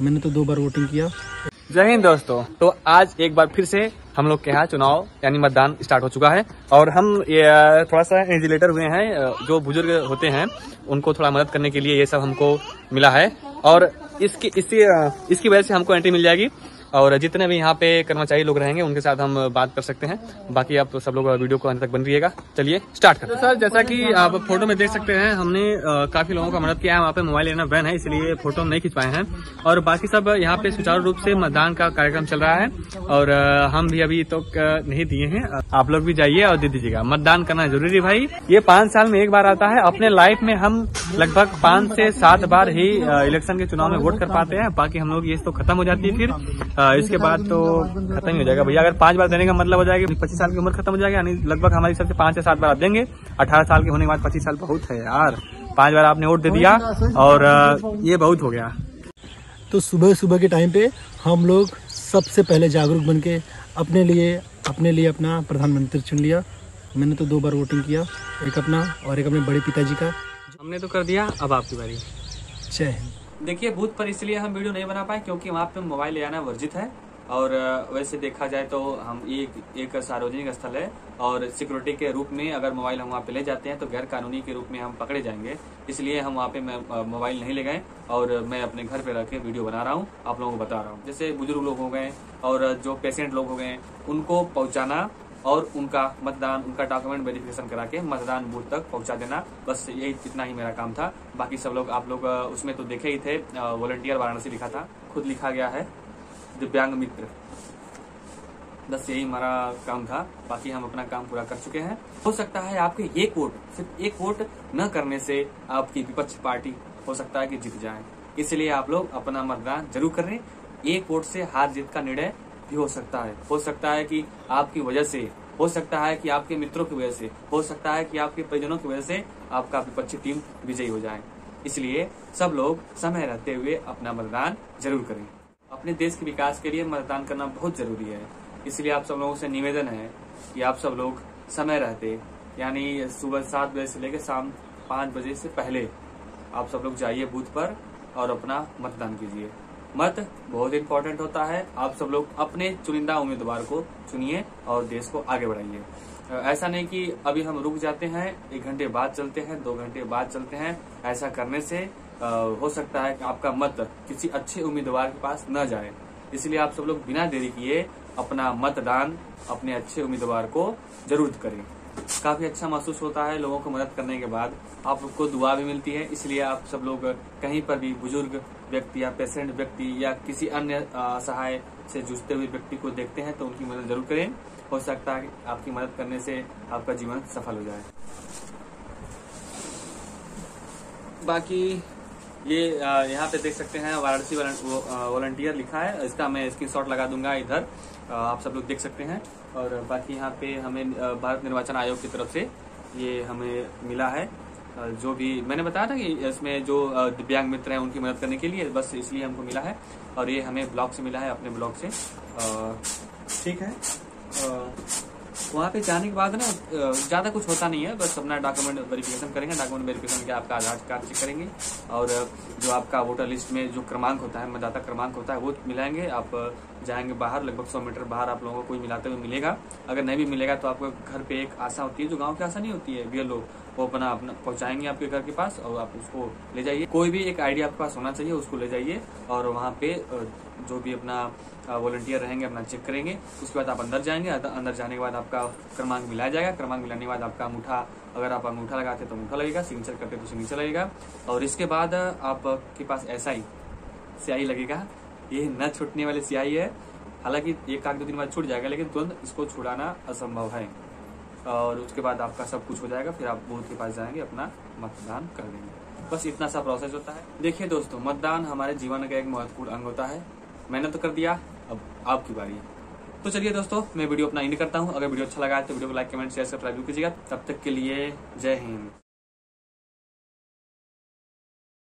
मैंने तो 2 बार वोटिंग किया। जय हिंद दोस्तों। तो आज एक बार फिर से हम लोग के यहाँ चुनाव यानी मतदान स्टार्ट हो चुका है और हम थोड़ा सा इंजिलेटर हुए हैं। जो बुजुर्ग होते हैं उनको थोड़ा मदद करने के लिए ये सब हमको मिला है और इसकी वजह से हमको एंट्री मिल जाएगी और जितने भी यहाँ पे कर्मचारी लोग रहेंगे उनके साथ हम बात कर सकते हैं। बाकी आप तो सब लोग वीडियो को अंत तक बन रहिएगा। चलिए स्टार्ट करते हैं। तो सर जैसा कि आप फोटो में देख सकते हैं हमने काफी लोगों का मदद किया है। वहाँ पे मोबाइल लेना बैन है इसलिए फोटो नहीं खींच पाए हैं और बाकी सब यहाँ पे सुचारू रूप से मतदान का कार्यक्रम चल रहा है और हम भी अभी तो नहीं दिए हैं। आप लोग भी जाइए और दे दीजिएगा। मतदान करना जरूरी है भाई। ये 5 साल में एक बार आता है। अपने लाइफ में हम लगभग 5 से 7 बार ही इलेक्शन के चुनाव में वोट कर पाते हैं। बाकी हम लोग ये तो खत्म हो जाती है फिर इसके बाद तो खत्म ही हो जाएगा भैया। अगर 5 बार देने का मतलब हो जाएगा 25 साल की उम्र खत्म हो जाएगी। यानी लगभग हमारी सबसे 5 से 7 बार आप देंगे। 18 साल के होने के बाद 25 साल बहुत है यार। 5 बार आपने वोट दे दिया और ये बहुत हो गया। तो सुबह सुबह के टाइम पे हम लोग सबसे पहले जागरूक बन के अपने लिए अपना प्रधानमंत्री चुन लिया। मैंने तो 2 बार वोटिंग किया, एक अपना और एक अपने बड़े पिताजी का। हमने तो कर दिया, अब आपकी बारी। जय हिंद। देखिए बूथ पर इसलिए हम वीडियो नहीं बना पाए क्योंकि वहाँ पे मोबाइल ले आना वर्जित है और वैसे देखा जाए तो हम एक सार्वजनिक स्थल है और सिक्योरिटी के रूप में अगर मोबाइल हम वहाँ पे ले जाते हैं तो गैर कानूनी के रूप में हम पकड़े जाएंगे। इसलिए हम वहाँ पे मोबाइल नहीं ले गए और मैं अपने घर पे रह के वीडियो बना रहा हूँ, आप लोगों को बता रहा हूँ। जैसे बुजुर्ग लोग हो गए और जो पेशेंट लोग हो गए उनको पहुँचाना और उनका मतदान उनका डॉक्यूमेंट वेरिफिकेशन करा के मतदान बूथ तक पहुंचा देना, बस यही इतना ही मेरा काम था। बाकी सब लोग आप लोग उसमें तो देखे ही थे, वॉलंटियर वाराणसी लिखा था, खुद लिखा गया है दिव्यांग मित्र। बस यही हमारा काम था। बाकी हम अपना काम पूरा कर चुके हैं। हो सकता है आपके एक वोट, सिर्फ एक वोट न करने से आपकी विपक्ष पार्टी हो सकता है कि जीत जाए। इसलिए आप लोग अपना मतदान जरूर करें। एक वोट से हार जीत का निर्णय भी हो सकता है कि आपकी वजह से, हो सकता है कि आपके मित्रों की वजह से, हो सकता है कि आपके परिजनों की वजह से आपका विपक्षी टीम विजयी हो जाए। इसलिए सब लोग समय रहते हुए अपना मतदान जरूर करें। अपने देश के विकास के लिए मतदान करना बहुत जरूरी है। इसलिए आप सब लोगों से निवेदन है कि आप सब लोग समय रहते यानी सुबह 7 बजे से लेकर शाम 5 बजे से पहले आप सब लोग जाइए बूथ पर और अपना मतदान कीजिए। मत बहुत इम्पोर्टेंट होता है। आप सब लोग अपने चुनिंदा उम्मीदवार को चुनिए और देश को आगे बढ़ाइए। ऐसा नहीं कि अभी हम रुक जाते हैं, 1 घंटे बाद चलते हैं, 2 घंटे बाद चलते हैं। ऐसा करने से हो सकता है कि आपका मत किसी अच्छे उम्मीदवार के पास न जाए। इसलिए आप सब लोग बिना देरी किए अपना मतदान अपने अच्छे उम्मीदवार को जरूर करें। काफी अच्छा महसूस होता है लोगों को मदद करने के बाद, आप लोग को दुआ भी मिलती है। इसलिए आप सब लोग कहीं पर भी बुजुर्ग व्यक्ति या पेशेंट व्यक्ति या किसी अन्य असहाय से जूझते हुए व्यक्ति को देखते हैं तो उनकी मदद जरूर करें। हो सकता है आपकी मदद करने से आपका जीवन सफल हो जाए। बाकी ये यहाँ पे देख सकते हैं वाराणसी वॉलंटियर लिखा है। इसका मैं स्क्रीनशॉट लगा दूंगा इधर, आप सब लोग देख सकते हैं। और बाकी यहाँ पे हमें भारत निर्वाचन आयोग की तरफ से ये हमें मिला है। जो भी मैंने बताया था कि इसमें जो दिव्यांग मित्र हैं उनकी मदद करने के लिए, बस इसलिए हमको मिला है। और ये हमें ब्लॉक से मिला है, अपने ब्लॉक से। ठीक है। वहाँ पे जाने के बाद ना ज्यादा कुछ होता नहीं है, बस अपना डॉक्यूमेंट वेरिफिकेशन करेंगे। डॉक्यूमेंट वेरिफिकेशन के आपका आधार कार्ड चेक करेंगे और जो आपका वोटर लिस्ट में जो क्रमांक होता है, मतदाता क्रमांक होता है, वो मिलाएंगे। आप जाएंगे बाहर, लगभग 100 मीटर बाहर आप लोगों को कोई मिलाते हुए मिलेगा। अगर नहीं भी मिलेगा तो आपको घर पे एक आशा होती है, जो गाँव की आशा नहीं होती है, बीएलओ, वो अपना पहुंचाएंगे आपके घर के पास और आप उसको ले जाइए। कोई भी एक आईडी आपके पास होना चाहिए, उसको ले जाइए और वहाँ पे जो भी अपना वॉलंटियर रहेंगे अपना चेक करेंगे। उसके बाद आप अंदर जाएंगे। अंदर जाने के बाद आपका क्रमांक मिलाया जाएगा। क्रमांक मिलाने के बाद आपका अंगूठा, अगर आप अंगूठा लगाते तो अंगूठा लगेगा, सिग्नेचर करते तो सिग्नेचर लगेगा। और इसके बाद आपके पास ऐसा ही स्याही लगेगा। ये न छूटने वाली स्याही है। हालांकि 1-2 दिन बाद छूट जाएगा, लेकिन तुरंत इसको छुड़ाना असंभव है। और उसके बाद आपका सब कुछ हो जाएगा। फिर आप बूथ के पास जाएंगे, अपना मतदान कर देंगे। बस इतना सा प्रोसेस होता है। देखिए दोस्तों, मतदान हमारे जीवन का एक महत्वपूर्ण अंग होता है। मैंने तो कर दिया, अब आपकी बारी है। तो चलिए दोस्तों, मैं वीडियो अपना एंड करता हूँ। अगर वीडियो अच्छा लगा है तो वीडियो को लाइक, कमेंट, शेयर, सब्सक्राइब कीजिएगा। तब तक के लिए जय हिंद।